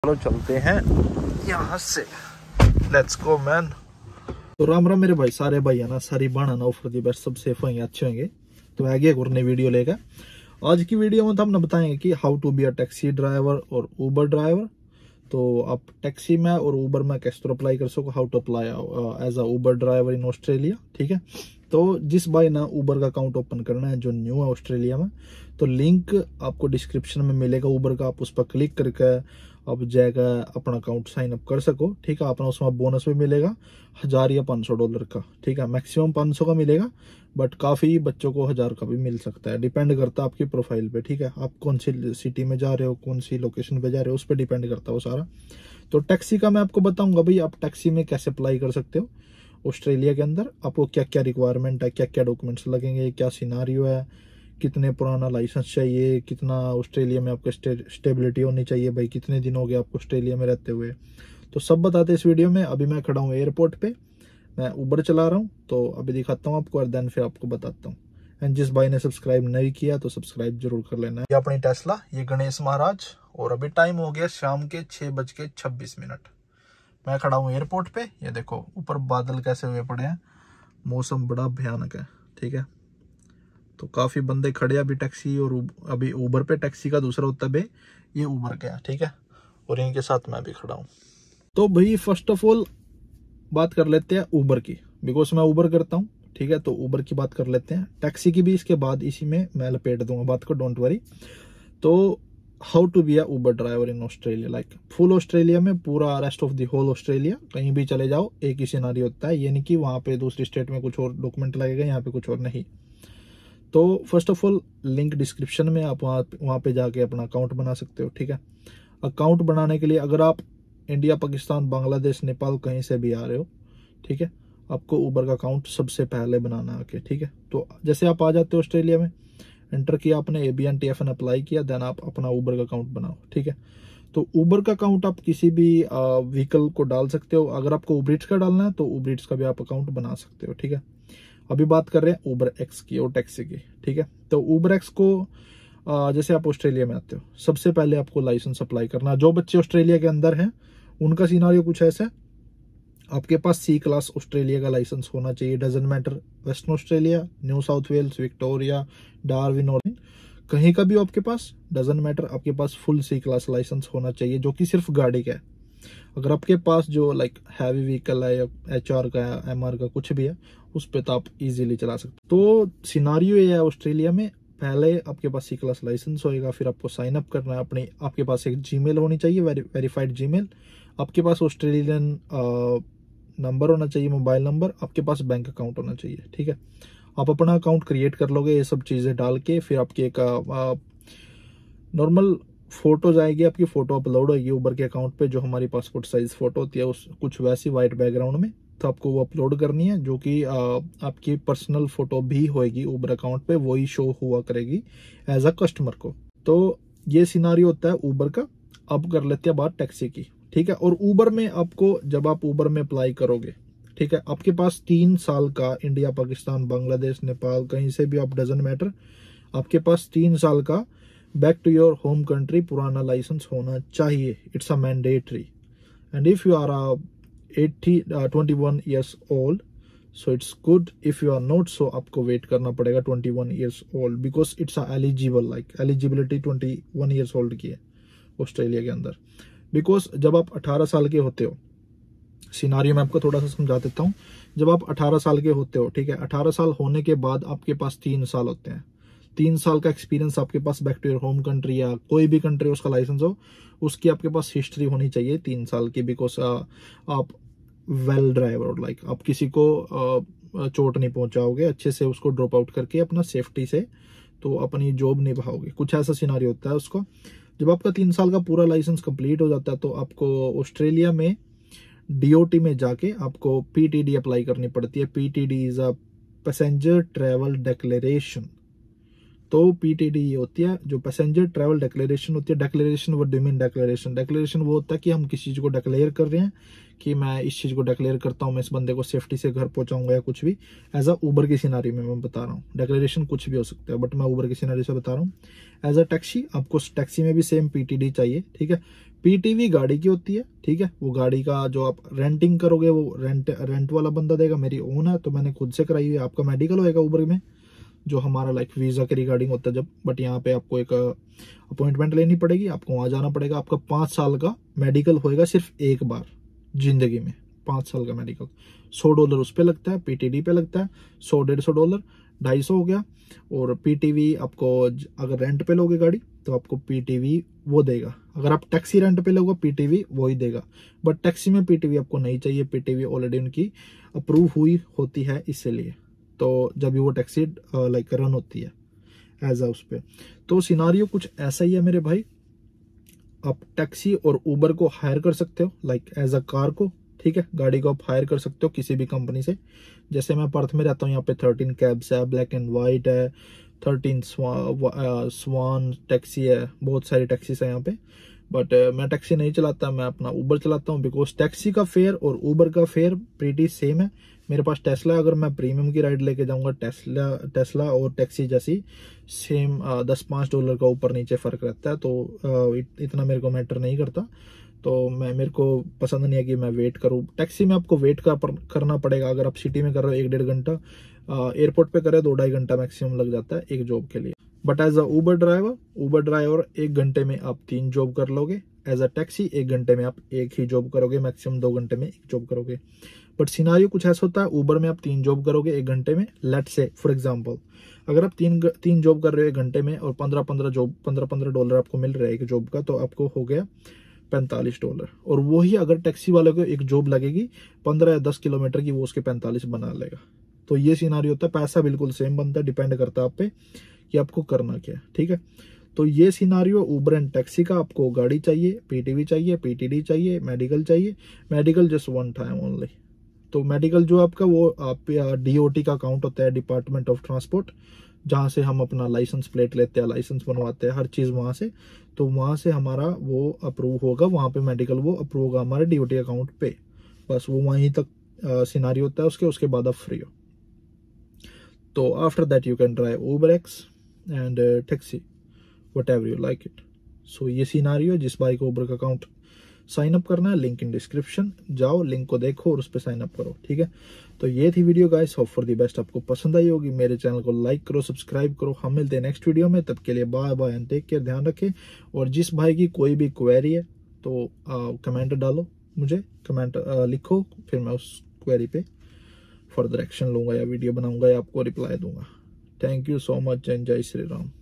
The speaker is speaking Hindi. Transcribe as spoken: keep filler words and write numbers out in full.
चलो चलते हैं यहाँ से, लेट्स गो मैन। तो राम राम मेरे भाई, सारे भाई है ना, सारी बाणा ना उफर दी सब सेफ होंगे, अच्छे होंगे। तो आगे एक और नई वीडियो लेकर आज की वीडियो में तो हम बताएंगे कि how to be a taxi driver और ऊबर ड्राइवर। तो आप टैक्सी में और ऊबर में कैसे तो अप्लाई कर सको, how to apply as a Uber driver in Australia. ठीक है, तो जिस भाई ना ऊबर का अकाउंट ओपन करना है जो न्यू है ऑस्ट्रेलिया में, तो लिंक आपको डिस्क्रिप्शन में मिलेगा ऊबर का, आप उस पर क्लिक करके आप जाएगा अपना अकाउंट साइन अप कर सको। ठीक है, अपना उसमें बोनस भी मिलेगा हजार या पाँच सौ डॉलर का। ठीक है, मैक्सिमम पाँच सौ का मिलेगा, बट काफी बच्चों को हजार का भी मिल सकता है, डिपेंड करता है आपकी प्रोफाइल पे। ठीक है, आप कौन सी सिटी में जा रहे हो, कौन सी लोकेशन पे जा रहे हो, उस पर डिपेंड करता है वो सारा। तो टैक्सी का मैं आपको बताऊंगा भाई, आप टैक्सी में कैसे अप्लाई कर सकते हो ऑस्ट्रेलिया के अंदर, आपको क्या क्या रिक्वायरमेंट है, क्या क्या डॉक्यूमेंट्स लगेंगे, क्या सिनारियो है, कितने पुराना लाइसेंस चाहिए, कितना ऑस्ट्रेलिया में आपको स्टे, स्टेबिलिटी होनी चाहिए भाई, कितने दिन हो गए आपको ऑस्ट्रेलिया में रहते हुए, तो सब बताते हैं इस वीडियो में। अभी मैं खड़ा हूँ एयरपोर्ट पे, मैं ऊबर चला रहा हूँ, तो अभी दिखाता हूँ आपको और देन फिर आपको बताता हूँ। एंड जिस भाई ने सब्सक्राइब नहीं किया तो सब्सक्राइब जरूर कर लेना। ये अपनी टेस्ला, ये गणेश महाराज, और अभी टाइम हो गया शाम के छह बज के छब्बीस मिनट। मैं खड़ा हूँ एयरपोर्ट पे, ये देखो ऊपर बादल कैसे हुए पड़े हैं, मौसम बड़ा भयानक है। ठीक है, तो काफी बंदे खड़े अभी टैक्सी और अभी ऊबर पे, टैक्सी का दूसरा होता है, ये ऊबर का है। ठीक है, और इनके साथ मैं भी खड़ा हूँ। तो भाई फर्स्ट ऑफ ऑल बात कर लेते हैं ऊबर की, बिकॉज मैं ऊबर करता हूँ। ठीक है, तो ऊबर की बात कर लेते हैं, टैक्सी की भी इसके बाद इसी में मैं लपेट दूंगा बात को, डोंट वरी। तो how to be a Uber driver in Australia, like full Australia में, पूरा rest of the whole Australia, कहीं भी चले जाओ एक ही सिनारियो होता है। ये नहीं कि वहां पे दूसरी स्टेट में कुछ और डॉक्यूमेंट लगेगा, यहाँ पे कुछ और नहीं। तो first of all link description में, आप वहाँ वहाँ पे जाके अपना अकाउंट बना सकते हो। ठीक है, अकाउंट बनाने के लिए अगर आप इंडिया, पाकिस्तान, बांग्लादेश, नेपाल कहीं से भी आ रहे हो, ठीक है, आपको ऊबर का अकाउंट सबसे पहले बनाना आके। ठीक है, तो जैसे आप आ जाते हो ऑस्ट्रेलिया में, एंटर किया आपने, A B N T F N apply किया, देन आप अपना ऊबर का अकाउंट बनाओ। ठीक है, तो ऊबर का अकाउंट आप किसी भी व्हीकल को डाल सकते हो। अगर आपको ऊबर ईट्स का डालना है तो ऊबर ईट्स का भी आप अकाउंट बना सकते हो। ठीक है, अभी बात कर रहे हैं ऊबर एक्स की और टैक्सी की। ठीक है, तो ऊबर एक्स को आ, जैसे आप ऑस्ट्रेलिया में आते हो, सबसे पहले आपको लाइसेंस अप्लाई करना। जो बच्चे ऑस्ट्रेलिया के अंदर हैं उनका सिनारियो कुछ ऐसा है, आपके पास सी क्लास ऑस्ट्रेलिया का लाइसेंस होना चाहिए, doesn't matter Western Australia, New South Wales, Victoria, Darwin, और कहीं का भी हो आपके पास, डजंट मैटर, आपके पास फुल सी क्लास लाइसेंस होना चाहिए, जो कि सिर्फ गाड़ी का है। अगर आपके पास जो लाइक हैवी व्हीकल है या एच आर का है, एम आर का कुछ भी है, उस पे तो आप इजीली चला सकते। तो सिनारियो ये है ऑस्ट्रेलिया में, पहले आपके पास सी क्लास लाइसेंस होएगा, फिर आपको साइन अप करना है अपनी, आपके पास एक जीमेल होनी चाहिए, वेरी, वेरीफाइड जीमेल, आपके पास ऑस्ट्रेलियन नंबर होना चाहिए, मोबाइल नंबर, आपके पास बैंक अकाउंट होना चाहिए। ठीक है, आप अपना अकाउंट क्रिएट कर लोगे ये सब चीजें डाल के, फिर आपकी एक नॉर्मल फोटो जाएगी, आपकी फोटो अपलोड होगी ऊबर के अकाउंट पे, जो हमारी पासपोर्ट साइज फोटो होती है, उस कुछ वैसी व्हाइट बैकग्राउंड में, तो आपको वो अपलोड करनी है, जो कि आपकी पर्सनल फोटो भी होगी ऊबर अकाउंट पे, वही शो हुआ करेगी एज अ कस्टमर को। तो ये सिनारियो होता है ऊबर का। अब कर लेते हैं बात टैक्सी की। ठीक है, और ऊबर में आपको, जब आप ऊबर में अप्लाई करोगे, ठीक है, आपके पास तीन साल का, इंडिया, पाकिस्तान, बांग्लादेश, नेपाल, कहीं से भी आप, डजंट मैटर, आपके पास तीन साल का back to your home country पुराना लाइसेंस होना चाहिए। It's a mandatory. And if you are at twenty one years old, so it's good. If you are not, so आपको वेट करना पड़ेगा twenty one years old, because it's a eligible, like eligibility twenty one years old की है ऑस्ट्रेलिया के अंदर। बिकॉज जब आप अठारह साल के होते हो, सिनारियो में आपको थोड़ा सा समझा देता हूँ, जब आप अठारह साल के होते हो, ठीक है, अठारह साल होने के बाद आपके पास तीन साल होते हैं, तीन साल का एक्सपीरियंस आपके पास back to your home country या कोई भी कंट्री उसका लाइसेंस हो, उसकी आपके पास हिस्ट्री होनी चाहिए तीन साल की, बिकॉज आप वेल ड्राइवर, लाइक आप किसी को चोट नहीं पहुंचाओगे, अच्छे से उसको ड्रॉप आउट करके अपना सेफ्टी से तो अपनी जॉब निभाओगे, कुछ ऐसा सिनारियो होता है उसको। जब आपका तीन साल का पूरा लाइसेंस कंप्लीट हो जाता है, तो आपको ऑस्ट्रेलिया में डी ओ टी में जाके आपको पी टी डी अप्लाई करनी पड़ती है। P T D is a passenger travel declaration. तो पी टी डी ये होती है जो पैसेंजर ट्रैवल डिक्लेरेशन होती है। Declaration, what do you mean declaration? Declaration वो होता है कि हम किसी चीज को डिक्लेयर कर रहे हैं कि मैं इस चीज को डिक्लेयर करता हूँ, मैं इस बंदे को सेफ्टी से घर पहुंचाऊंगा या कुछ भी। एज अ ऊबर की सिनारी में मैं बता रहा हूँ, डिक्लेरेशन कुछ भी हो सकता है, बट मैं ऊबर की सिनारी से बता रहा हूँ। एज अ टैक्सी, आपको टैक्सी में भी सेम पी टी डी चाहिए, ठीक है। पीटीवी गाड़ी की होती है, ठीक है। वो गाड़ी का जो आप रेंटिंग करोगे वो रेंट रेंट वाला बंदा देगा। मेरी ओन है तो मैंने खुद से कराई हुई है। आपका मेडिकल होएगा उबर में, जो हमारा लाइक वीजा के रिगार्डिंग होता है जब, बट यहाँ पे आपको एक अपॉइंटमेंट लेनी पड़ेगी, आपको वहां जाना पड़ेगा। आपका पाँच साल का मेडिकल होएगा सिर्फ एक बार जिंदगी में, पाँच साल का मेडिकल। सौ डॉलर उस पर लगता है, पीटीडी पे लगता है सौ डेढ़ सौ डॉलर, ढाई सौ हो गया। और पीटीवी आपको अगर रेंट पे लोगे गाड़ी तो आपको पीटीवी वो देगा। अगर आप टैक्सी रेंट पे लोगे पीटीवी वो ही देगा, बट टैक्सी में पीटीवी आपको नहीं चाहिए। पीटीवी ऑलरेडी उनकी अप्रूव हुई होती है, इसलिए तो जब भी वो टैक्सी लाइक रन होती है एज अ उस पे। तो सिनारियो कुछ ऐसा ही है मेरे भाई। आप टैक्सी और उबर को हायर कर सकते हो लाइक एज अ कार को, ठीक है। गाड़ी को आप हायर कर सकते हो किसी भी कंपनी से। जैसे मैं पर्थ में रहता हूँ, यहाँ पे थर्टीन कैब्स है, ब्लैक एंड वाइट है, थर्टीन स्वा, स्वान टैक्सी है, बहुत सारी टैक्सीज है यहाँ पे। बट uh, मैं टैक्सी नहीं चलाता, मैं अपना उबर चलाता हूँ, बिकॉज टैक्सी का फेयर और उबर का फेयर प्रीटी सेम है। मेरे पास टेस्ला, अगर मैं प्रीमियम की राइड लेके जाऊंगा टेस्ला टेस्ला और टैक्सी जैसी सेम दस पाँच डॉलर का ऊपर नीचे फर्क रहता है, तो uh, इत, इतना मेरे को मैटर नहीं करता। तो मैं मेरे को पसंद नहीं है कि मैं वेट करूँ। टैक्सी में आपको वेट का पर, करना पड़ेगा। अगर आप सिटी में कर रहे हो एक डेढ़ घंटा, एयरपोर्ट पे करे दो ढाई घंटा मैक्सिमम लग जाता है एक जॉब के लिए। But as a Uber driver Uber driver एक घंटे में आप तीन जॉब कर लोगे। एज अ टैक्सी एक घंटे में आप एक ही जॉब करोगे, मैक्सिमम दो घंटे में एक जॉब करोगे। बट सिनारियो कुछ ऐसा होता है, उबर में आप तीन जॉब करोगे एक घंटे में। लेट से फॉर एग्जांपल अगर आप तीन तीन जॉब कर रहे हो एक घंटे में और पंद्रह पंद्रह जॉब पंद्रह पंद्रह डॉलर आपको मिल रहा है एक जॉब का, तो आपको हो गया पैंतालीस डॉलर। और वही अगर टैक्सी वाले को एक जॉब लगेगी पंद्रह या दस किलोमीटर की, वो उसके पैंतालीस बना लेगा। तो ये सीनारियो होता है, पैसा बिल्कुल सेम बनता है, डिपेंड करता है आप पे कि आपको करना क्या है, ठीक है। तो ये सिनारियो उबर एंड टैक्सी का। आपको गाड़ी चाहिए, पीटीवी चाहिए, पीटीडी चाहिए, मेडिकल चाहिए। Medical just one time only. तो मेडिकल जो आपका वो आप डीओटी का अकाउंट होता है, डिपार्टमेंट ऑफ ट्रांसपोर्ट, जहाँ से हम अपना लाइसेंस प्लेट लेते हैं, लाइसेंस बनवाते हैं, हर चीज वहां से। तो वहां से हमारा वो अप्रूव होगा, वहां पे मेडिकल वो अप्रूव होगा हमारे डीओटी अकाउंट पे। बस वो वहीं तक सिनारियो होता है उसके उसके बाद आप फ्री हो। तो after that you can drive Uber X and taxi whatever you like it. So ये सिनारियो, जिस भाई को उबर का अकाउंट साइन अप करना है, लिंक इन डिस्क्रिप्शन, जाओ लिंक को देखो और उस पर साइन अप करो, ठीक है। तो ये थी video guys, hope for the best आपको पसंद आई होगी। मेरे चैनल को लाइक करो, सब्सक्राइब करो। हम मिलते हैं नेक्स्ट वीडियो में, तब के लिए bye bye and take care, ध्यान रखें। और जिस भाई की कोई भी क्वेरी है तो कमेंट डालो, मुझे कमेंट लिखो, फिर मैं उस क्वेरी पे फर्दर एक्शन लूंगा या वीडियो बनाऊंगा या आपको रिप्लाई दूंगा। Thank you so much and जय श्री राम।